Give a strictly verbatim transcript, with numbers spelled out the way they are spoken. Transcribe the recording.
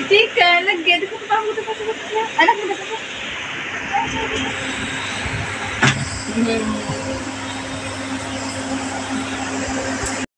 Tika, lagi. Ada kau tahu tu pasal anak muda. Hmm.